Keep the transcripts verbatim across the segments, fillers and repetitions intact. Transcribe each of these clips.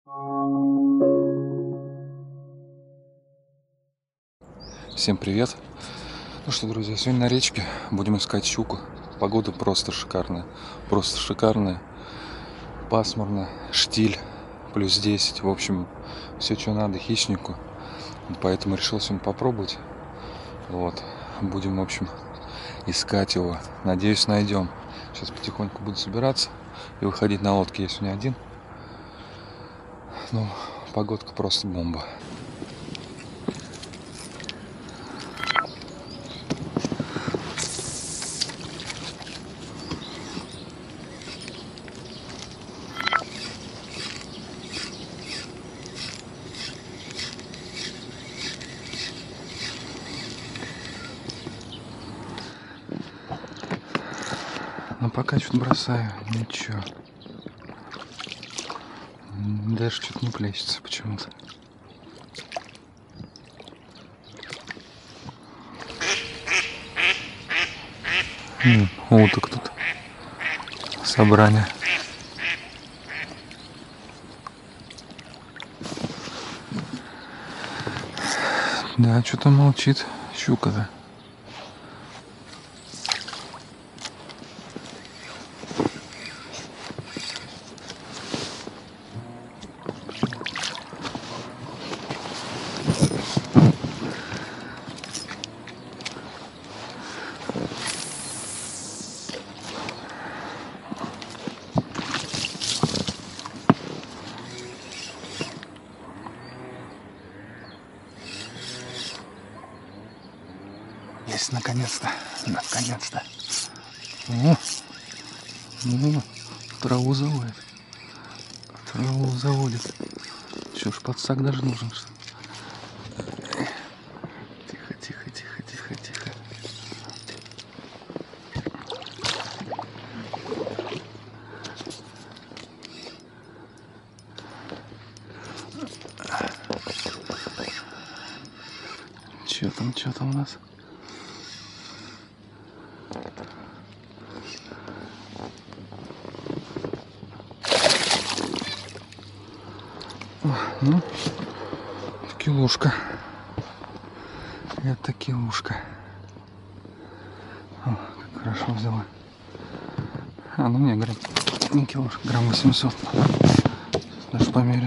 Всем привет! Ну что, друзья, сегодня на речке будем искать щуку. Погода просто шикарная, просто шикарная. Пасмурно, штиль, плюс десять. В общем, все, что надо хищнику. Поэтому решил сегодня попробовать. Вот, будем, в общем, искать его. Надеюсь, найдем. Сейчас потихоньку буду собираться и выходить на лодке. Я сегодня один. Ну, погодка просто бомба. Но пока что-то бросаю, ничего. Даже что-то не плещется почему-то. Уток тут собрание. Да, что-то молчит щука-то. Есть, наконец-то, наконец-то. О, ну, траву заводит. Траву заводит. Что ж, подсак даже нужен. Тихо, тихо, тихо, тихо, тихо. Че там, че там у нас? Ну, килушка. Это килушка. О, как хорошо взяла. А, ну не, грамм, не килушка, грамм восемьсот. Даже померяю.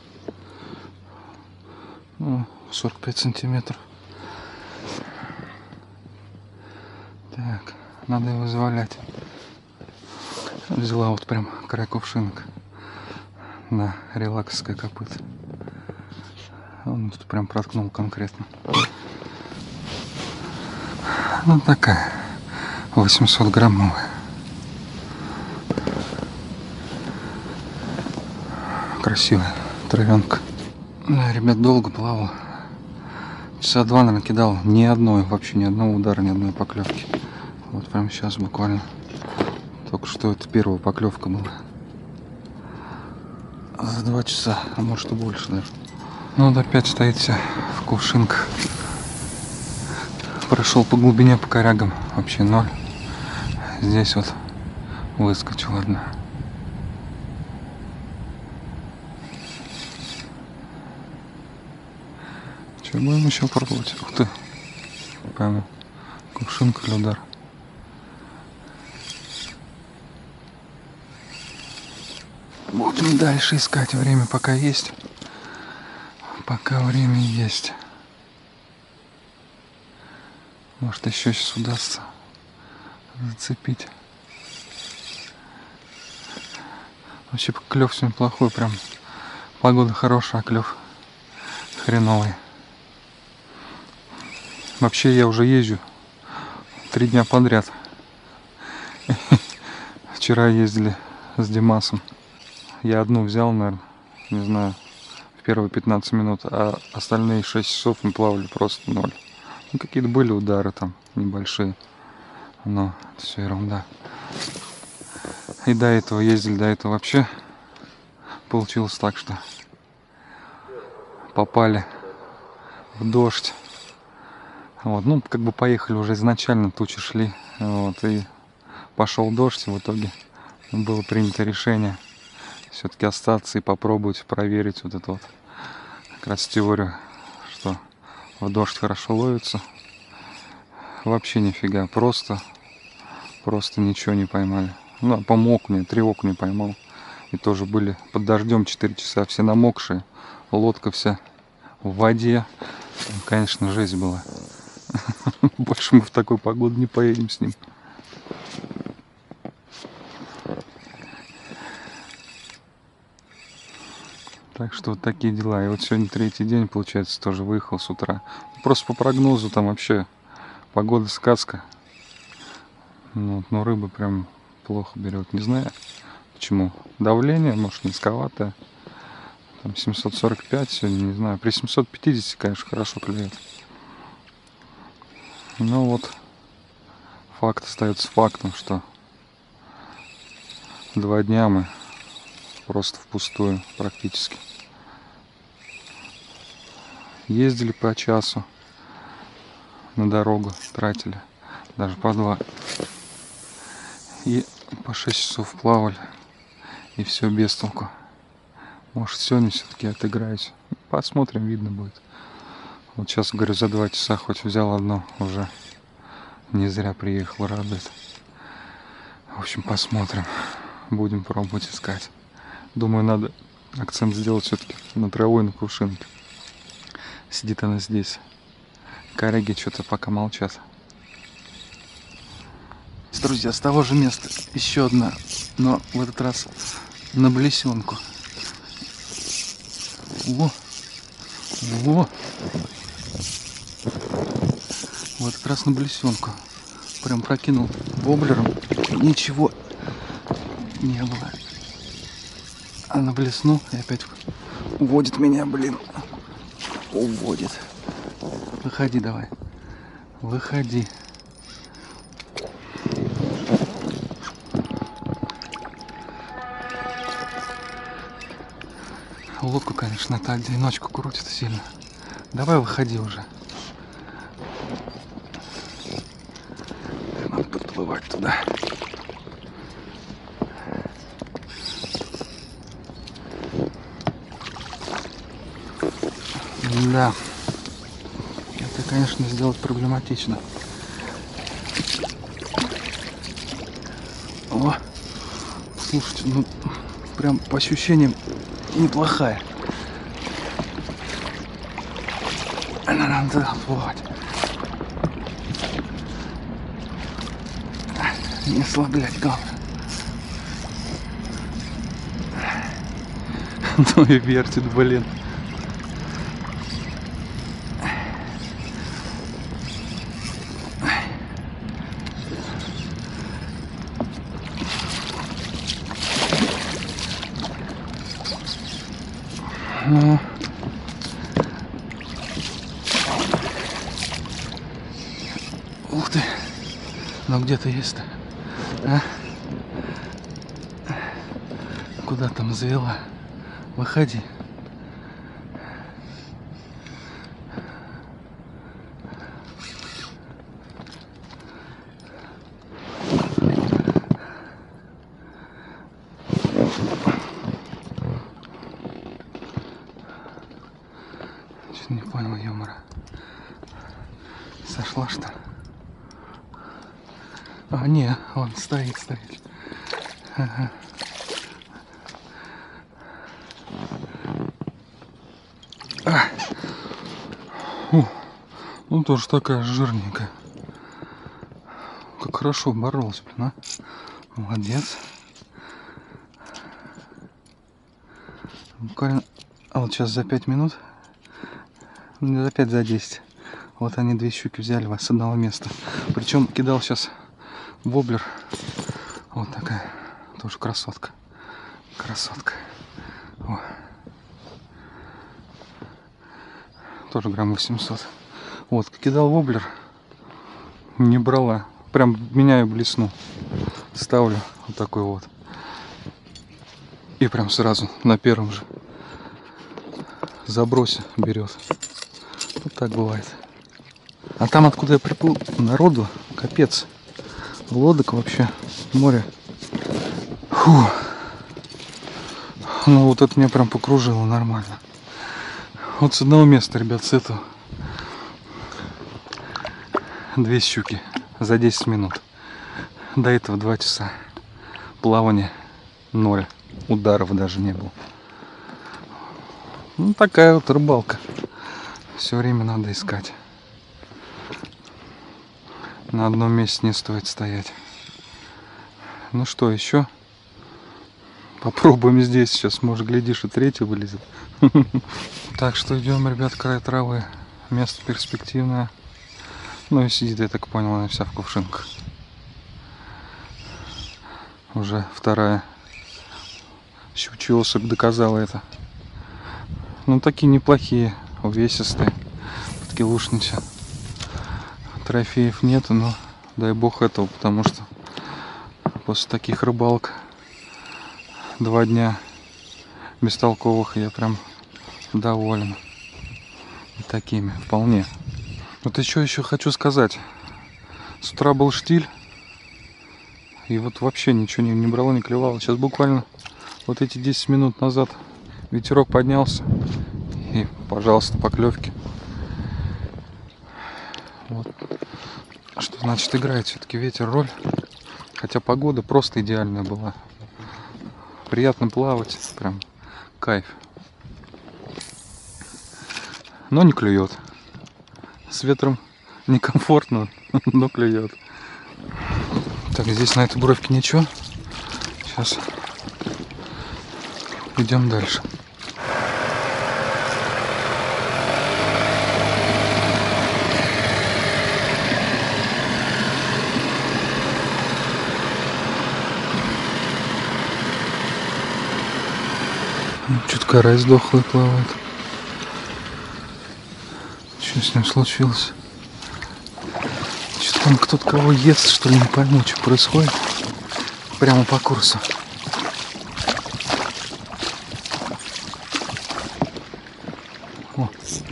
Ну, сорок пять сантиметров. Так, надо его завалять. Взяла вот прям край кувшинок на релаксское копыто. Он тут прям проткнул конкретно. Ну такая восемьсот граммовая. Красивая травянка. Да, ребят, долго плавал. Часа два, наверное, кидал. Ни одной, вообще ни одного удара, ни одной поклевки. Вот прямо сейчас буквально. Только что это первая поклевка была. За два часа, а может и больше даже. Ну вот опять стоит вся в кувшинках. Прошел по глубине, по корягам. Вообще ноль. Здесь вот выскочила одна. Че, будем еще пробовать? Ух ты. Прямо кувшинка или удар. Будем дальше искать. Время пока есть. Пока время есть. Может, еще сейчас удастся зацепить. Вообще клев сегодня плохой, прям погода хорошая, а клев хреновый. Вообще я уже езжу три дня подряд. Вчера ездили с Димасом. Я одну взял, наверное, не знаю, в первые пятнадцать минут, а остальные шесть часов мы плавали просто ноль. Ну, какие-то были удары там небольшие, но это все ерунда. И до этого ездили, до этого вообще получилось так, что попали в дождь. Вот, ну, как бы поехали уже изначально, тучи шли, вот, и пошел дождь, и в итоге было принято решение все-таки остаться и попробовать проверить вот эту вот как раз теорию, что в дождь хорошо ловится. Вообще нифига, просто, просто ничего не поймали. Ну, помог мне, три окуня поймал. И тоже были под дождем четыре часа, все намокшие. Лодка вся в воде. Конечно, жесть была. Больше мы в такую погоду не поедем с ним. Так что вот такие дела. И вот сегодня третий день, получается, тоже выехал с утра. Просто по прогнозу там вообще погода сказка. Ну, вот, но рыба прям плохо берет. Не знаю почему. Давление, может, низковатое. Там семьсот сорок пять сегодня, не знаю. При семьсот пятидесяти, конечно, хорошо клюет. Ну вот, факт остается фактом, что два дня мы просто впустую практически. Ездили по часу на дорогу, тратили даже по два. И по шесть часов плавали. И все без толку. Может, сегодня все-таки отыграюсь. Посмотрим, видно будет. Вот сейчас, говорю, за два часа хоть взял одно, уже не зря приехал, радует. В общем, посмотрим. Будем пробовать искать. Думаю, надо акцент сделать все-таки на травой, на кувшинке. Сидит она здесь. Коряги что-то пока молчат. Друзья, с того же места еще одна, но в этот раз на блесенку. Во! Во! В этот раз на блесенку. Прям прокинул воблером. Ничего не было. А на блесну и опять уводит меня, блин. Уводит. Выходи давай. Выходи. Лодку, конечно, это одиночку крутит сильно. Давай выходи уже. Надо подплывать туда. Да. Это, конечно, сделать проблематично. О, слушайте, ну прям по ощущениям неплохая. Она надо отплывать. Не ослаблять, главное. Ну и вертит, блин. Ну, ух ты, ну где-то есть-то, а? Куда там завела? Выходи. Не понял юмора. Сошла что? А, не, он стоит, стоит. Ага. А. О, ну тоже такая жирненькая. Как хорошо боролась, блин, а? Молодец. Буквально. А вот сейчас за пять минут. За пять, за десять. Вот они две щуки взяли вас с одного места. Причем кидал сейчас воблер. Вот такая. Тоже красотка. Красотка. О. Тоже грамм восемьсот. Вот, кидал воблер. Не брала. Прям меняю блесну. Ставлю вот такой вот. И прям сразу на первом же забросе берет. Вот так бывает. А там, откуда я приплыл, народу капец. Лодок вообще, море. Фу. Ну вот это меня прям покружило нормально. Вот с одного места, ребят, с этого. Две щуки за десять минут. До этого два часа. Плавание ноль. Ударов даже не было. Ну такая вот рыбалка. Все время надо искать. На одном месте не стоит стоять. Ну что, еще? Попробуем здесь. Сейчас, может, глядишь, и третий вылезет. Так что идем, ребят, край травы. Место перспективное. Ну и сидит, я так понял, она вся в кувшинках. Уже вторая щучий особь доказала это. Ну такие неплохие, увесистые. Подкилушнича. Трофеев нету, но дай бог этого, потому что после таких рыбалок два дня бестолковых я прям доволен. И такими вполне. Вот еще еще хочу сказать. С утра был штиль. И вот вообще ничего не, не брало, не клевало. Сейчас буквально вот эти десять минут назад ветерок поднялся. И, пожалуйста, поклевки. Вот. Что значит играет все-таки ветер роль. Хотя погода просто идеальная была. Приятно плавать. Прям кайф. Но не клюет. С ветром некомфортно, но клюет. Так, здесь на этой буровке ничего. Сейчас идем дальше. Что-то карась сдохлая плавает. Что с ним случилось? Что-то там кто-то кого ест, что ли, не пойму, что происходит. Прямо по курсу. О.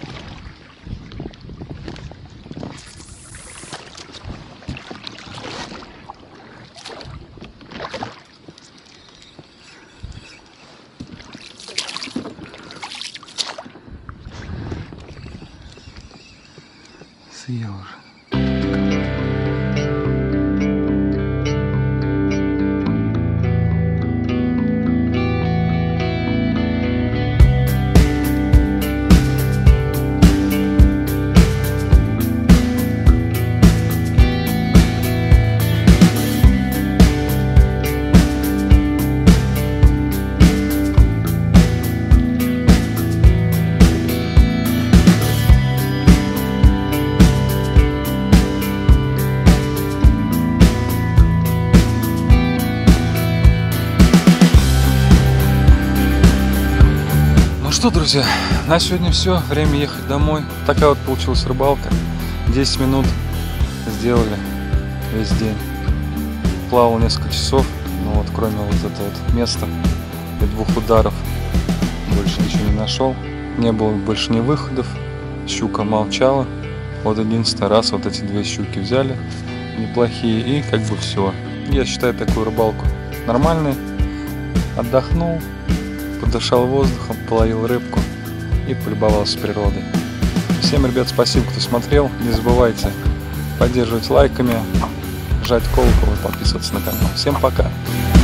Съел уже. Что, друзья, на сегодня все. Время ехать домой. Такая вот получилась рыбалка. десять минут сделали весь день. Плавал несколько часов, но вот кроме вот этого вот места и двух ударов больше ничего не нашел. Не было больше ни выходов. Щука молчала. Вот единственный раз вот эти две щуки взяли. Неплохие. И как бы все. Я считаю такую рыбалку нормальной. Отдохнул. Подышал воздухом, половил рыбку и полюбовался природой. Всем, ребят, спасибо, кто смотрел. Не забывайте поддерживать лайками, жать колокол и подписываться на канал. Всем пока!